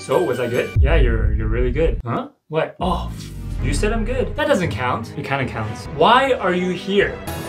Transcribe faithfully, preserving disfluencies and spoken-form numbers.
So, was I good? Yeah, you're you're really good. Huh? What? Oh, you said I'm good. That doesn't count. It kind of counts. Why are you here?